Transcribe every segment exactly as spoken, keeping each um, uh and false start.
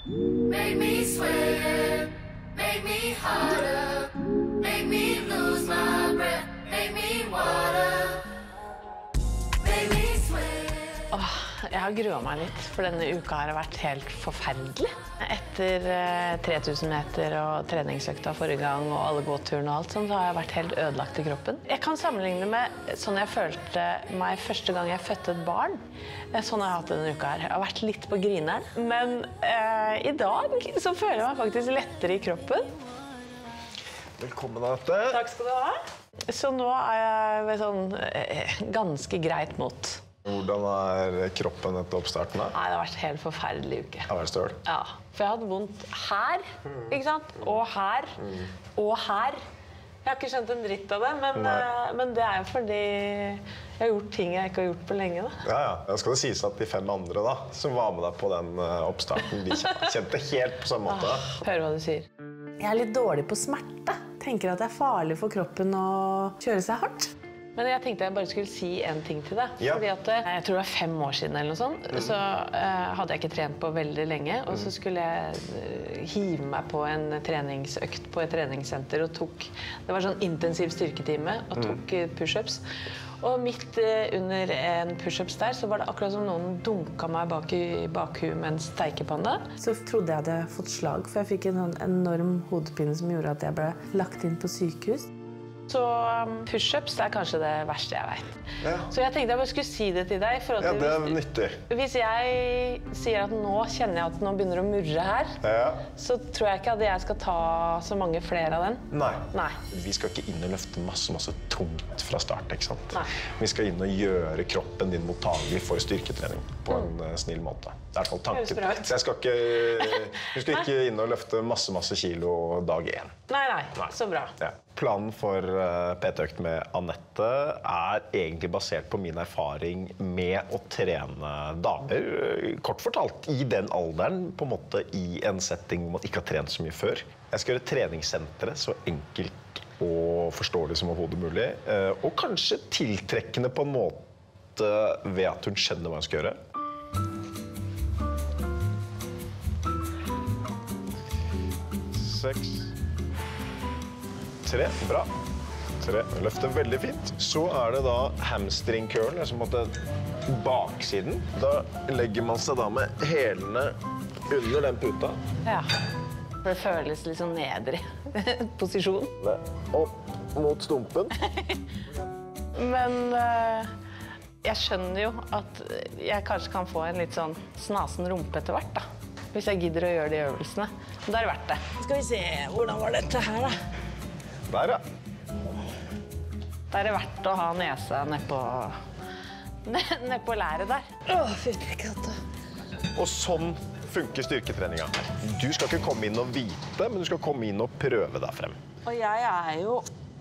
Make me sweat, make me harder, make me lose my breath, make me water, make me sweat. Åh, jeg har gruet meg litt, for denne uka har vært helt forferdelig. Etter eh, tre tusen meter og treningsøkta forrige gang og alle gåturene og alt sånt, så har jeg vært helt ødelagt i kroppen. Jeg kan sammenligne med sånn jeg følte meg første gang jeg fødte et barn. Sånn har jeg hatt denne uka her. Jeg har vært litt på grineren, men eh, i dag så føler jeg meg faktisk lettere i kroppen. Velkommen, Anette. Takk skal du ha. Så nå er jeg ved sånn eh, ganske greit mot. Hvordan er kroppen etter oppstarten da? Nei, det har vært en helt forferdelig uke. Det har vært støl. Ja, for jeg hadde vondt her, ikke sant? Og her, og her. Jeg har ikke skjønt en dritt av det, men, uh, men det er jo fordi jeg har gjort ting jeg ikke har gjort på lenge. Da. Ja, ja. Da skal det sies at de fem andre da, som var med deg på den uh, oppstarten, de kjente helt på samme måte. Ah, hør hva du sier. Jeg er litt dårlig på smerte. Tenker at det er farlig for kroppen å kjøre seg hardt. Men jeg tenkte jeg bare skulle si en ting til deg. Ja. Fordi at, jeg tror det var fem år siden eller noe sånt, mm. så uh, hadde jeg ikke trent på veldig lenge, og så skulle jeg uh, hive meg på en treningsøkt på et treningssenter, og tok, det var sånn intensiv styrketime, og tok mm. push-ups. Og midt uh, under en push-ups der, så var det akkurat som noen dunket meg bak i bakhuet med en steikepanne. Så trodde jeg hadde fått slag, for jeg fikk en sånn enorm hodepine som gjorde at jeg ble lagt inn på sykehus. Så push-ups er kanskje det verste jeg vet. Ja. Så jeg tenkte jeg bare skulle si det til deg. For at ja, det er hvis, nyttig. Hvis jeg sier at nå kjenner jeg at nå begynner å murre her, ja. så tror jeg ikke at jeg skal ta så mange flere av den. Nei. Nei. Vi skal ikke inn og løfte masse, masse tungt fra start, ikke sant? Nei. Vi skal inn og gjøre kroppen din mottagelig for styrketrening på en mm. snill måte. Det er i hvert fall tanken. Så jeg skal ikke, du skal ikke inn og løfte masse, masse kilo dag én. Nei, nei, nei. Så bra. Ja. Planen for P T-økt med Anette er egentlig basert på min erfaring med å trene damer, kort fortalt, i den alderen, på en måte i en setting hvor man ikke har trent så mye før. Jeg skal gjøre treningssenteret så enkelt og forståelig som overhodet mulig, og kanskje tiltrekkende på en måte ved at hun skjønner hva hun skal gjøre. Seks. Tre, bra. Tre, løfter veldig fint. Så er det da hamstring-curlen, altså på en måte baksiden. Da legger man seg da med hælene under den puta. Ja, det føles litt sånn nedre posisjon. Opp mot stumpen. Men uh, jeg skjønner jo at jeg kanskje kan få en litt sånn snasen rumpe etter hvert da. Hvis jeg gidder å gjøre de øvelsene. Men da er det verdt det. Skal vi se, hvordan var dette her da? Der, ja. Da er det verdt å ha nesa ned på, ned på læret der. Åh, fytti katta. Og sånn funker styrketreninga. Du skal ikke komme inn og vite, men du skal komme inn og prøve deg frem. Og jeg er jo...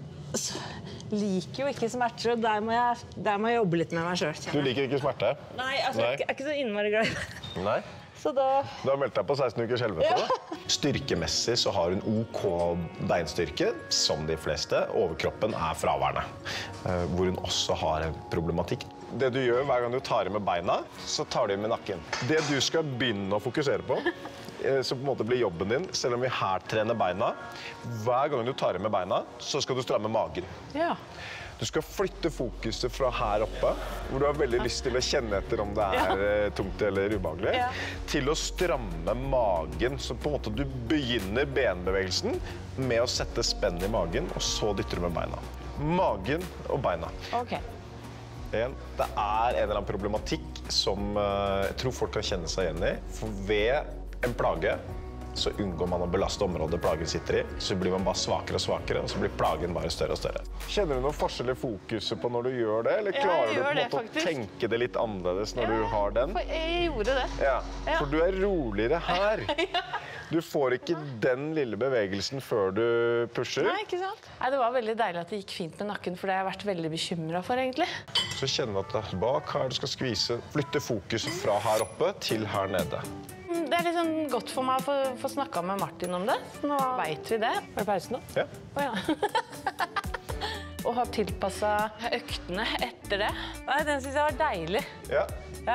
liker jo ikke smerter, og der må jeg, der må jeg jobbe litt med meg selv. Du liker ikke smerte? Nei, altså, Nei. Jeg er ikke så innmari glad i det. Nei? Så da... Du har meldt deg på seksten ukers helvete, ja. Da. Styrkemessig så har hun OK beinstyrke, som de fleste. Overkroppen er fraværende, hvor hun også har en problematikk. Det du gjør hver gang du tar i med beina, så tar du i med nakken. Det du skal begynne å fokusere på, som på en måte blir jobben din, selv om vi her trener beina, hver gang du tar i med beina, så skal du stramme magen. Ja. Du skal flytte fokuset fra her oppe, hvor du har veldig lyst til å kjenne etter om det er ja. tungt eller ubehagelig, ja. til å stramme magen. Så på en måte du begynner benbevegelsen med å sette spenn i magen, og så dytter du med beina. Magen og beina. Ok. En, det er en eller annen problematikk som uh, jeg tror folk kan kjenne seg igjen i. For ved en plage, så unngår man å belaste området plagen sitter i, så blir man bare svakere og svakere, og så blir plagen bare større og større. Kjenner du noen forskjell i fokuset på når du gjør det, eller klarer du på en måte å tenke det litt annerledes når ja, du har den? Jeg gjorde det. Ja, ja. For du er roligere her. Ja. Du får ikke den lille bevegelsen før du pusher. Nei, ikke sant? Nei, det var veldig deilig at det gikk fint med nakken, for det har jeg vært veldig bekymret for, egentlig. Så kjenner du at det bak her du skal skvise, flytte fokuset fra her oppe til her nede. Det er liksom godt for meg å få snakket med Martin om det. Nå vet vi det. Er det pause nå? Ja. Å ja. Og har tilpasset øktene etter det. Nei, den synes jeg var deilig. Ja. Ja.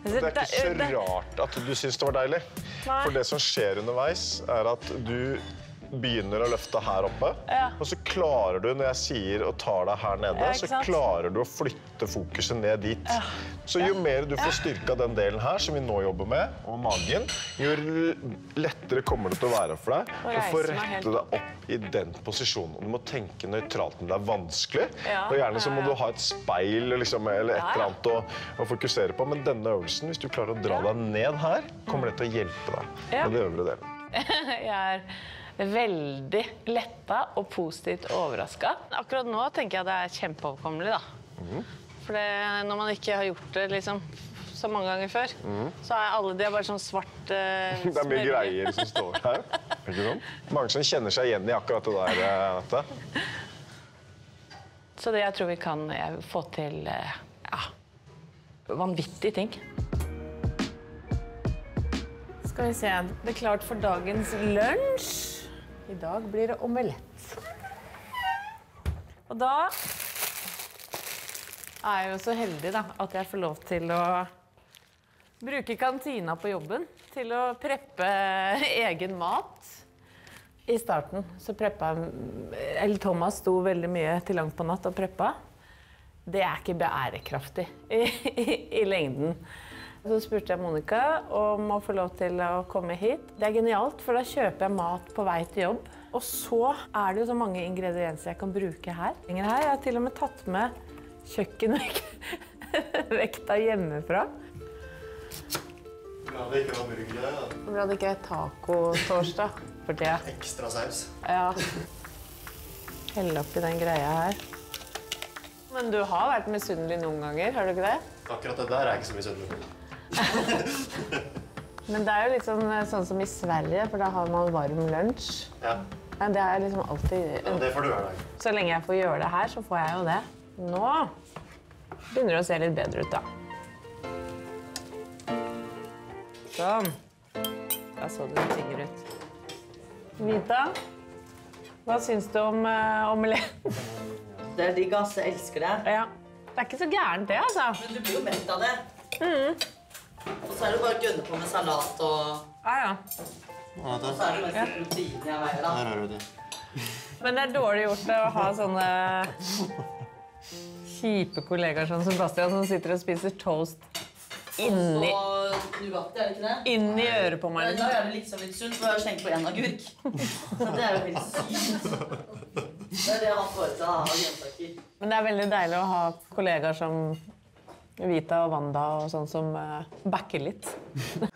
Det er ikke så rart at du syns det var deilig. Nei. For det som skjer underveis, er at du begynner å løfte her oppe, Ja. og så klarer du, når jeg sier og tar deg her nede, Ja, ikke så sant? klarer du å flytte fokuset ned dit. Så jo mer du får styrka den delen her, som vi nå jobber med, og magen, jo lettere kommer det til å være for deg Og å få reise meg rette helt. deg opp i den posisjonen. Og du må tenke nøytralt når det er vanskelig, Ja, og gjerne så må ja, ja. du ha et speil liksom, eller et Ja, ja. eller annet å, å fokusere på. Men denne øvelsen, hvis du klarer å dra deg ned her, kommer det til å hjelpe deg Ja. med det øvre delen. Jeg er veldig letta og positivt overraska. Akkurat nå tenker jeg det er kjempeoverkommelig, da. Mhm. For det, når man ikke har gjort det liksom så mange ganger før, så er alle de er bare sånn svart uh, Mhm. Det er mye greier som står her. Ikke sant? Mange som kjenner seg igjen i akkurat det der. eh, Dette. Så det jeg tror vi kan eh, få til eh, ja, vanvittige ting. Skal vi se. Det er klart for dagens lunsj. I dag blir det omelett. Og da er jeg jo så heldig da, at jeg får lov til å bruke kantina på jobben til å preppe egen mat. I starten så preppa eller Thomas sto veldig mye til langt på natt og preppa. Det er ikke bærekraftig i, i, i lengden. Så spurte jeg Monica om å få lov til å komme hit. Det er genialt, for da kjøper jeg mat på vei til jobb. Og så er det jo så mange ingredienser jeg kan bruke her. Jeg har til og med tatt med kjøkkenvekta hjemmefra. Bra det ikke var burger, da. Bra det ikke er taco-torsdag. For det. Ekstra saus. Ja. Helle oppi den greia her. Men du har vært misunnelig noen ganger, har du ikke det? Akkurat det der er ikke så mye søndag. Men det er jo litt sånn, sånn som i Sverige, for da har man varm lunsj. Ja. Men det er liksom alltid... ja, det får du hver dag. Så lenge jeg får gjøre det her, så får jeg jo det. Nå begynner det å se litt bedre ut, da. Sånn. Da så det litt tyngre ut. Vita, hva syns du om uh, omeletten? Det er digg, ass. Jeg elsker det. Ja. Det er ikke så gærent, det, altså. Men du blir jo mett av det. Mm. Og så er det bare å gønne på med salat og... Ja, ja. Og så er det mest protein jeg veier, da. Her har du det. Men det er dårlig gjort å ha sånne kjipe kollegaer som Sebastian, som sitter og spiser toast inni, Og Nugatti, er det ikke det? inni øret på meg. Da er det liksom litt sunt, for jeg har jo slengt på en agurk. Så det er jo helt sykt. Det er det han foretar av grønnsaker. Men det er veldig deilig å ha kollegaer som Vita og Wanda og sånn som uh, backer litt.